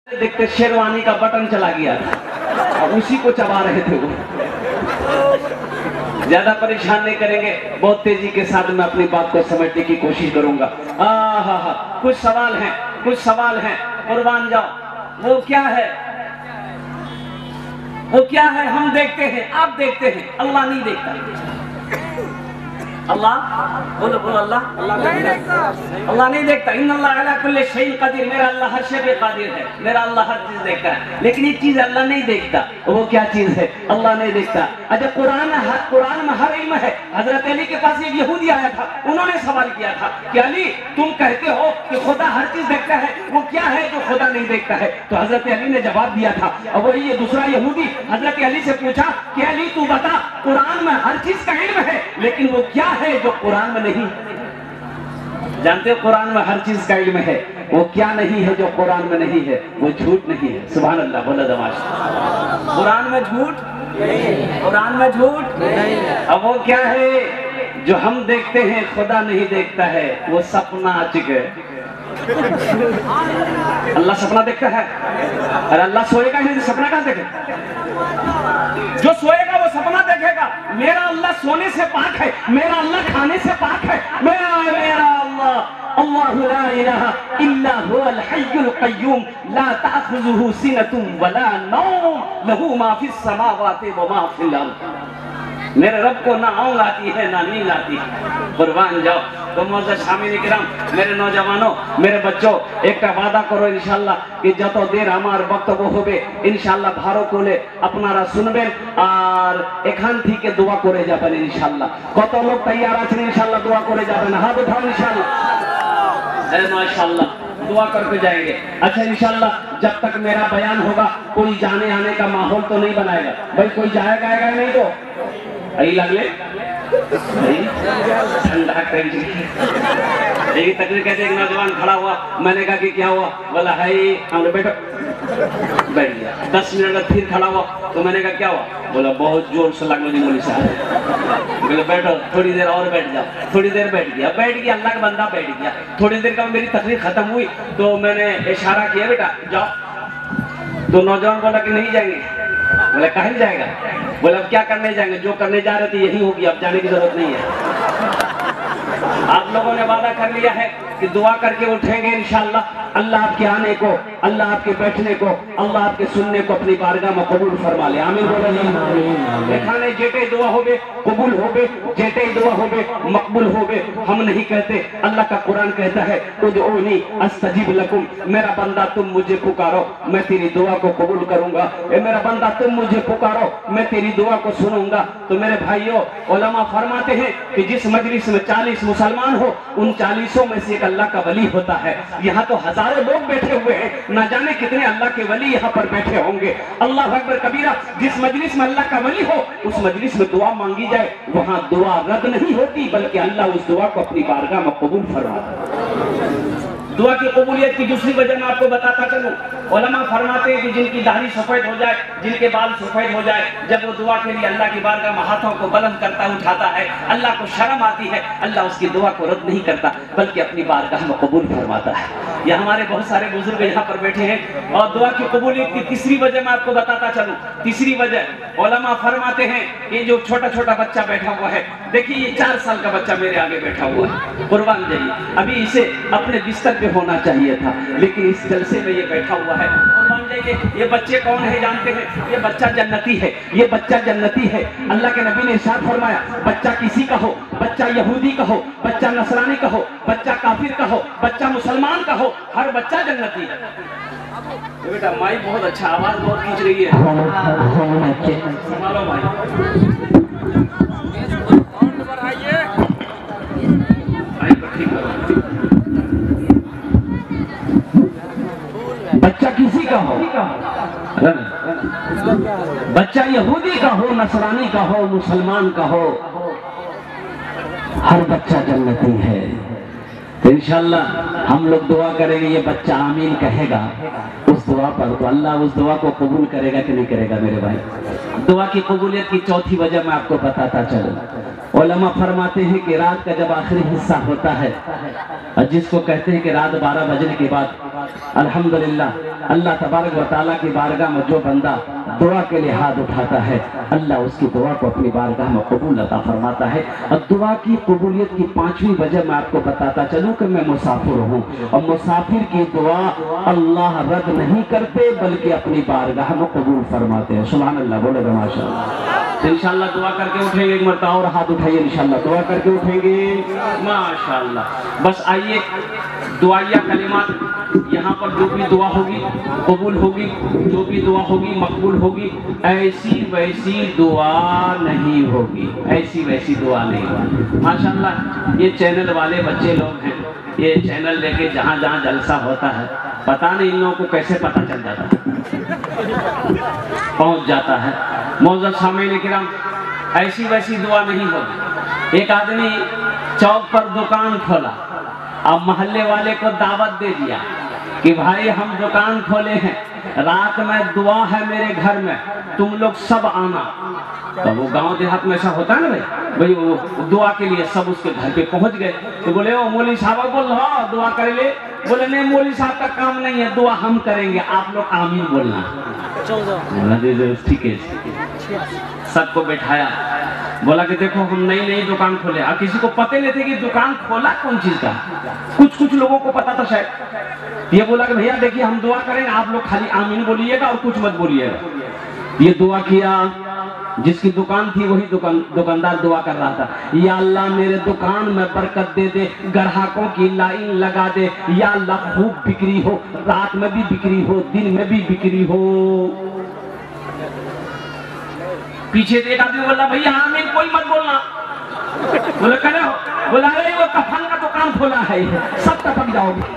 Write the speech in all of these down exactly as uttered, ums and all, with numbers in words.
देखते शेरवानी का बटन चला गया था, उसी को चबा रहे थे वो। ज्यादा परेशान नहीं करेंगे, बहुत तेजी के साथ मैं अपनी बात को समझने की कोशिश करूंगा। हाँ हाँ हाँ, कुछ सवाल हैं, कुछ सवाल हैं, कुर्बान जाओ। वो क्या है, वो क्या है? हम देखते हैं, आप देखते हैं, अल्लाह नहीं देखता। अल्लाह बोलो बोलो, अल्लाह अल्लाह नहीं देखता, अल्लाह नहीं देखता। इन्नल्लाह अला कुल्ली शैइन कदीर, मेरा अल्लाह हर शय पे कादिर है, मेरा अल्लाह हर चीज देखता है। लेकिन एक चीज अल्लाह नहीं देखता, वो क्या चीज है? अल्लाह नहीं देखता। अच्छा, कुरान हर कुरान में हर इल्म है। हजरत अली के पास एक यहूदी आया था, उन्होंने सवाल किया था कि अली तुम कहते हो कि खुदा हर चीज देखता है, वो क्या है जो खुदा नहीं देखता है? तो हजरत अली ने जवाब दिया था। और वही ये दूसरा यहूदी हजरत अली से पूछा कि अली तू बता, कुरान में हर चीज का इल्म है, लेकिन वो क्या है जो कुरान में नहीं? जानते हो कुरान में हर चीज का इल्म है, वो क्या नहीं है जो कुरान में नहीं है? वो झूठ नहीं है। सुभान अल्लाह, बोला दमाश। कुरान में झूठ नहीं, कुरान में झूठ नहीं। अब वो क्या है जो हम देखते हैं खुदा नहीं देखता है? वो सपना आचिक है। अल्लाह सपना देखता है? अरे अल्लाह सोएगा नहीं तो सपना कहां देखेगा? जो सोएगा वो सपना देखेगा। मेरा अल्लाह सोने से पाक है, मेरा अल्लाह खाने से पाक है। मेरा मेरा अल्लाह अल्लाहु ला इलाहा इल्ला हुवल हय्युल क़य्यूम ला तअख़ुज़ुहु सिनतुन वला नौम लहू मा फ़िस समावाति व मा फ़िल अर्ज़। मेरे रब को ना ऊँघ आती है ना नींद आती है। कुर्बान जाओ। तो मोअज़्ज़ज़ शामिल किराम, मेरे नौजवानों, मेरे बच्चों, एक वादा करो इंशाल्लाह कि जत देर हमार वक्त वो होबे इंशाल्लाह भारो कोले अपनारा सुनबेन और एखान थी दुआ करे जाबेन इंशाल्लाह। कत लोग तैयार आছেন इंशाल्लाह दुआ करे जाबेन? हाथ उठाओ इंशाल्लाह। अरे माशाल्लाह, दुआ करके जाएंगे। अच्छा इंशाल्लाह जब तक मेरा बयान होगा कोई जाने आने का माहौल तो नहीं बनाएगा भाई? कोई जाएगा आएगा नहीं तो आई लगले ठंडा तकरीर कहते एक नौजवान खड़ा हुआ, मैंने कहा कि क्या हुआ? बोला है हमने बैठो, बैठ गया। दस मिनट बाद फिर खड़ा हुआ तो मैंने कहा क्या हुआ? बोला बहुत जोर से लग मुझे मौलवी साहब। बोले बैठो, थोड़ी देर और बैठ जाओ। थोड़ी देर बैठ गया, बैठ गया, अल्लाह का बंदा बैठ गया। थोड़ी देर का मेरी तकरीर खत्म हुई तो मैंने इशारा किया बेटा जाओ। तो नौजवान बोला कि नहीं जाएंगे। बोला कहीं जाएगा? बोला अब क्या करने जाएंगे? जो करने जा रहे थे यही होगी, अब जाने की जरूरत नहीं है। आप लोगों ने वादा कर लिया है कि दुआ करके उठेंगे इंशाअल्लाह। अल्लाह आपके आने को, अल्लाह आपके बैठने को, अल्लाह आपके सुनने को अपनी बारगाह में कबूल फरमा ले। आमीन बोलो। एखाने जेटे दुआ होबे कबूल होबे, जेटे दुआ होबे मकबूल होबे। हम नहीं कहते, अल्लाह का कुरान कहता है उदऊनी अस्तजीब लकुम। मेरा बंदा तुम मुझे पुकारो, मैं तेरी दुआ को कबूल करूंगा। ए मेरा बंदा तुम मुझे पुकारो, मैं तेरी दुआ को सुनूंगा। तो मेरे भाइयों, उलमा फरमाते हैं कि जिस मजलिस में चालीस मुसलमान हो, उन चालीसों में से एक अल्लाह का वली होता है। यहाँ तो हजारों लोग बैठे हुए हैं, न जाने कितने अल्लाह के वली यहाँ पर बैठे होंगे। अल्लाह अकबर कबीरा। जिस मजलिस में अल्लाह का वली हो उस मजलिस में दुआ मांगी जाए, वहाँ दुआ रद्द नहीं होती, बल्कि अल्लाह उस दुआ को अपनी बारगाह में कबूल फरमाता है। दुआ की कबूलियत की दूसरी वजह मैं आपको बताता चलूं। उलमा फरमाते हैं कि जिनकी दाढ़ी सफेद हो जाए, जिनके बाल सफेद हो जाए, जब वो दुआ के लिए अल्लाह की बारगाह में हाथों को बुलंद करता उठाता है, अल्लाह को शर्म आती है, अल्लाह उसकी दुआ को रद्द नहीं करता बल्कि अपनी बारगाह में कबूल फरमाता है। ये हमारे बहुत सारे बुजुर्ग यहाँ पर बैठे हैं। और दुआ की कबूलियत की तीसरी वजह मैं आपको बताता चलूं। तीसरी वजह उलमा फरमाते हैं, ये जो छोटा छोटा बच्चा बैठा हुआ है, देखिए ये चार साल का बच्चा मेरे आगे बैठा हुआ है। कुर्बान जाइए, अभी इसे अपने बिस्तर पे होना चाहिए था, लेकिन इस जलसे में ये बैठा हुआ है। कुर्बान जाइए, ये बच्चे कौन है जानते हैं? ये बच्चा जन्नती है, ये बच्चा जन्नती है। अल्लाह के नबी ने इरशाद फरमाया, बच्चा किसी का हो, बच्चा यहूदी का हो, बच्चा नसरानी का हो, बच्चा काफिर का हो, बच्चा मुसलमान का हो, हर बच्चा जन्नती है। तो बेटा माइक बहुत अच्छा, आवाज बहुत खींच रही है, संभालो भाई। बच्चा किसी का हो, बच्चा यहूदी का हो, नसरानी का हो, मुसलमान का हो, हर बच्चा जन्नती है। तो इंशाअल्लाह हम लोग दुआ करेंगे, ये बच्चा आमीन कहेगा उस दुआ पर, तो अल्लाह उस दुआ को कबूल करेगा कि नहीं करेगा? मेरे भाई, दुआ की कबूलियत की चौथी वजह मैं आपको बताता चलूं। उलमा फरमाते हैं कि रात का जब आखिरी हिस्सा होता है, जिसको कहते हैं कि रात बारह बजने के बाद, अल्हम्दुलिल्लाह اللہ تبارک و تعالیٰ کی بارگاہ میں جو بندہ دعا کے لیے ہاتھ اٹھاتا ہے اللہ اس کی دعا کو اپنی بارگاہ میں قبول عطا فرماتا ہے. اور دعا کی قبولیت کی پانچویں وجہ میں آپ کو بتاتا چلوں کہ میں مسافر ہوں اور مسافر کی دعا اللہ رد نہیں کرتے بلکہ اپنی بارگاہ میں قبول فرماتے ہیں. سبحان اللہ بولے گا ماشاء اللہ. انشاءاللہ دعا کر کے اٹھیں گے ایک مرتبہ اور ہاتھ اٹھائیے انشاءاللہ دعا کر کے اٹھیں گے ماشاءاللہ. بس آئیے دعائیہ کلمات یہاں پر جو بھی دعا ہوگی قبول ہوگی جو بھی دعا ہوگی مقبول ہوگی. ایسی ویسی دعا نہیں ہوگی ایسی ویسی دعا نہیں ہوگی ماشاءاللہ. یہ چینل والے بچے لوگ ہیں یہ چینل لے کے جہاں جہاں جلسہ ہوتا ہے پتہ نہیں ان لوگوں کو کیسے پتہ چل جاتا ہے پہنچ جاتا ہے. معزز سامعین کرام ایسی ویسی دعا نہیں ہوگی. ایک آدمی چوک پر دکان کھولا اب محلے والے کو دعوت دے دیا کہ بھائی ہم دکان کھولے ہیں رات میں دعا ہے میرے گھر میں تم لوگ سب آنا. تو وہ گاؤں دیہات میں ایسا ہوتا ہے نا بھائی بھائی وہ دعا کے لیے سب اس کے گھر پہ پہنچ گئے. تو بولے او مولوی صاحب بول رہا دعا کر لے. بولے نہیں مولوی صاحب کا کام نہیں ہے دعا ہم کریں گے آپ لوگ آمین بولنا. ٹھیک ہے سب کو بٹھایا بولا کہ دیکھو ہم نئی نئی دکان کھولے اور کسی کو پتہ نہیں تھے کہ دکان کھولا کون چیز کا. کچھ کچھ لوگوں کو پتا تھا شاید. یہ بولا کہ بھیا دیکھیے ہم دعا کریں گے آپ لوگ خالی آمین بولیے گا اور کچھ مت بولیے گا. یہ دعا کیا جس کی دکان تھی وہی دکان دکاندار دعا کر رہا تھا یا اللہ میرے دکان میں برکت دے دے گراہکوں کی لائن لگا دے یا اللہ خوب بکری ہو رات میں بھی بکری ہو دن میں بھی بکری ہو. پیچھے ایک آدمی بولا بھیا آمین کوئی مت بولنا. بولا کرے ہو بولا ارے وہ کفن کا دکان کھولا ہے سب کفن جاؤ گے.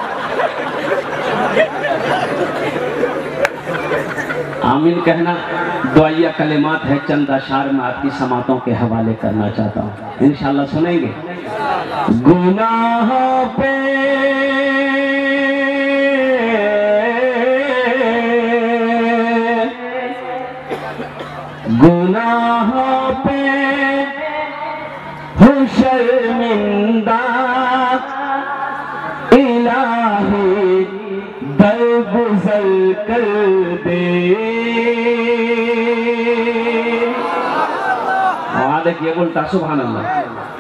آمین کہنا دعائیہ کلمات ہے. چند اشعار میں آپ کی سماعتوں کے حوالے کرنا چاہتا ہوں انشاءاللہ سنیں گے. گناہوں پہ گناہوں پہ ہو شرمندہ الہی درگزر کر دے. وہاں دیکھئے بولتا سبحان اللہ.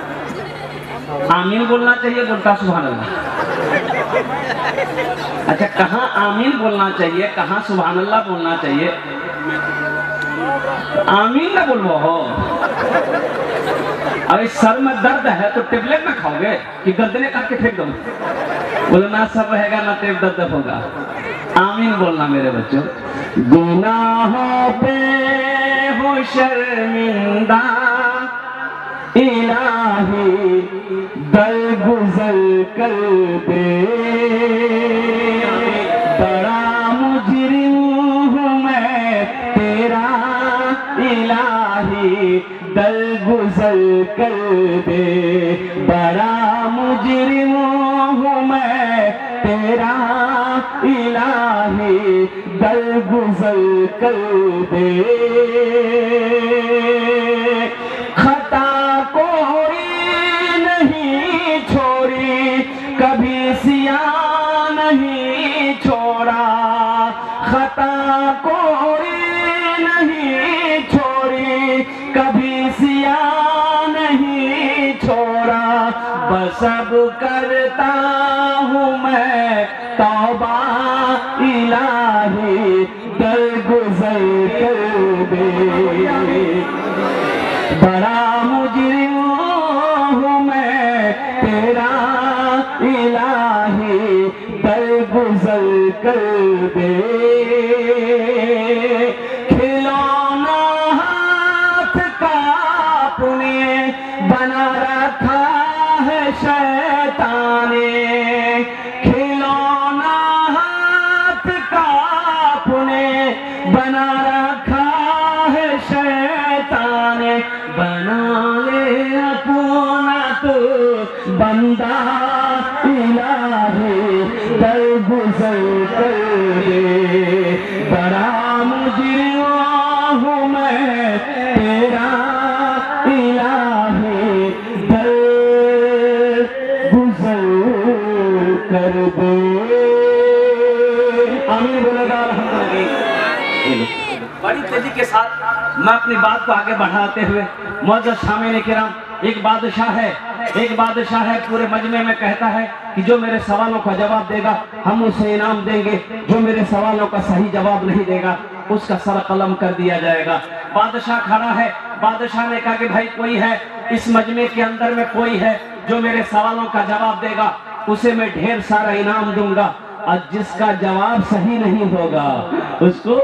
آمین بولنا چاہیے بولتا سبحان اللہ. اچھا کہاں آمین بولنا چاہیے کہاں سبحان اللہ بولنا چاہیے. آمین نہ بولو ہو. ابھی سر میں درد ہے تو ٹیبلٹ نہ کھاؤ گے کہ گردنے کاٹ کے پھینک دو. بولے نہ سر رہے گا نہ ٹیب درد ہوگا. آمین بولنا میرے بچوں. گناہوں پہ ہو شرمندہ الہی درگزر کر دے. بڑا مجرم ہوں میں تیرا الہی درگزر کر دے. بڑا مجرم ہوں میں تیرا الہی درگزر کر دے. خطا کوئی نہیں چھوڑی کبھی سیاہ نہیں چھوڑا. خطا کوئی نہیں چھوڑی کبھی سیاہ نہیں چھوڑا. بس اب کرتا ہوں میں توبہ الہی درگزر کر دے. بڑا مجرم ہوں میں تیرا الہی درگزر کر دے. کھلونا ہاتھ کا اپنے بنا رکھا ہے شیطان نے. کھلونا ہاتھ کا اپنے بنا رکھا ہے شیطان نے. بنا لے اپنا تو بندہ الہی درگزر کر دے. بڑا مجرم ہوں میں تیرا الہی درگزر کر دے. آمین بڑی تیزی کے ساتھ میں اپنی بات کو آگے بڑھاتے ہوئے معزز سامعین کرام، ایک بادشاہ ہے ایک بادشاہ ہے پورے مجمع میں کہتا ہے کہ جو میرے سوالوں کا جواب دے گا ہم اسے انعام دیں گے، جو میرے سوالوں کا صحیح جواب نہیں دے گا اس کا سر قلم کر دیا جائے گا۔ بادشاہ کھڑا ہے، بادشاہ نے کہا کہ بھائی کوئی ہے اس مجمع کے اندر میں، کوئی ہے جو میرے سوالوں کا جواب دے گا اسے میں ڈھیر سارا انعام دوں گا، اور جس کا جواب صحیح نہیں ہوگا اس کو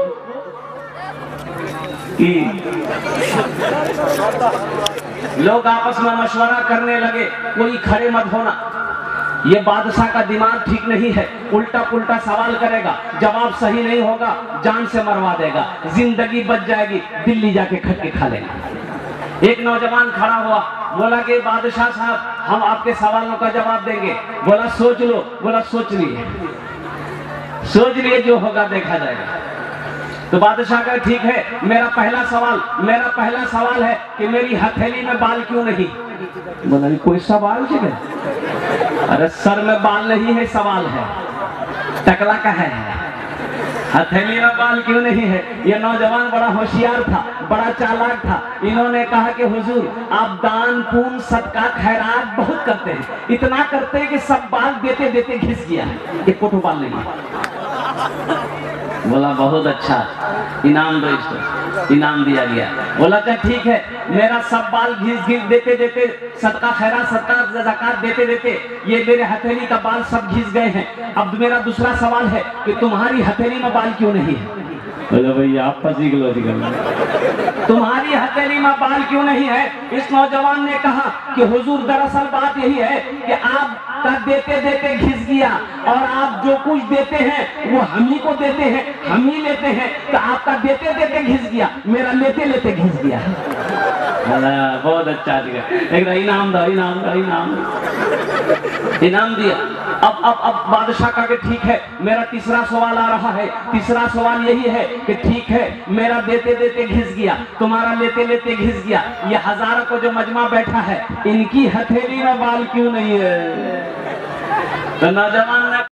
لوگ آپس میں مشورہ کرنے لگے، کوئی کھڑے مت ہونا، یہ بادشاہ کا دماغ ٹھیک نہیں ہے، الٹا پلٹا سوال کرے گا، جواب صحیح نہیں ہوگا جان سے مروا دے گا، زندگی بچ جائے گی، دلی جا کے کھٹ کے کھا لے گا۔ ایک نوجوان کھڑا ہوا، بولا کہ بادشاہ صاحب ہم آپ کے سوالوں کا جواب دیں گے۔ بولا سوچ لو، بولا سوچ لیے سوچ لیے جو ہوگا دیکھا جائے گا۔ تو بادشاہ کہا ٹھیک ہے، میرا پہلا سوال میرا پہلا سوال ہے کہ میری ہتھیلی میں بال کیوں نہیں؟ بولا کوئی سوال ہے؟ ارے سر میں بال نہیں ہے، سوال ہے ٹکلا کا ہے، ہتھیلی میں بال کیوں نہیں ہے؟ یہ نوجوان بڑا ہوشیار تھا، بڑا چالاک تھا، انہوں نے کہا کہ حضور آپ دان پون صدقہ خیرات بہت کرتے ہیں، اتنا کرتے ہیں کہ سب بال دیتے دیتے گھس گیا ہے، ایک کوٹو بال نہیں ہے۔ بولا بہت اچھا، انعام دو اس کو، انعام دیا گیا۔ بولا اچھا ٹھیک ہے، میرا سب بال گھس گھس دیتے دیتے صدقہ خیرات صدقہ زکات دیتے دیتے یہ میرے ہتھیلی کا بال سب گھس گئے ہیں، اب میرا دوسرا سوال ہے کہ تمہاری ہتھیلی میں بال کیوں نہیں ہے؟ بولا بھئی آپ پسی گلو تمہاری ہتھیلی میں بال کیوں نہیں ہے؟ اس نوجوان نے کہا کہ حضور دراصل بات یہی ہے کہ آپ کا دیتے دیتے گھس گیا، اور آپ جو کچھ دیتے ہیں وہ ہم ہی کو دیتے ہیں، ہم ہی لیتے ہیں، تو آپ کا دیتے دیتے گھس گیا، میرا لیتے لیتے گھس گیا۔ بہت اچھا دیا، ایک انعام دو انعام دو انعام انعام دیا۔ اب اب اب بادشاہ کہا کہ ٹھیک ہے، میرا تیسرا سوال آ رہا ہے، تیسرا سوال یہی ہے کہ ٹھیک ہے میرا دیتے دیتے گھس گیا، تمہارا لیتے لیتے گھس گیا، یہ ہزاروں کو جو مجمع بیٹھا ہے ان کی ہتھیلی میں بال کیوں نہیں ہے؟ تو نوجوان نے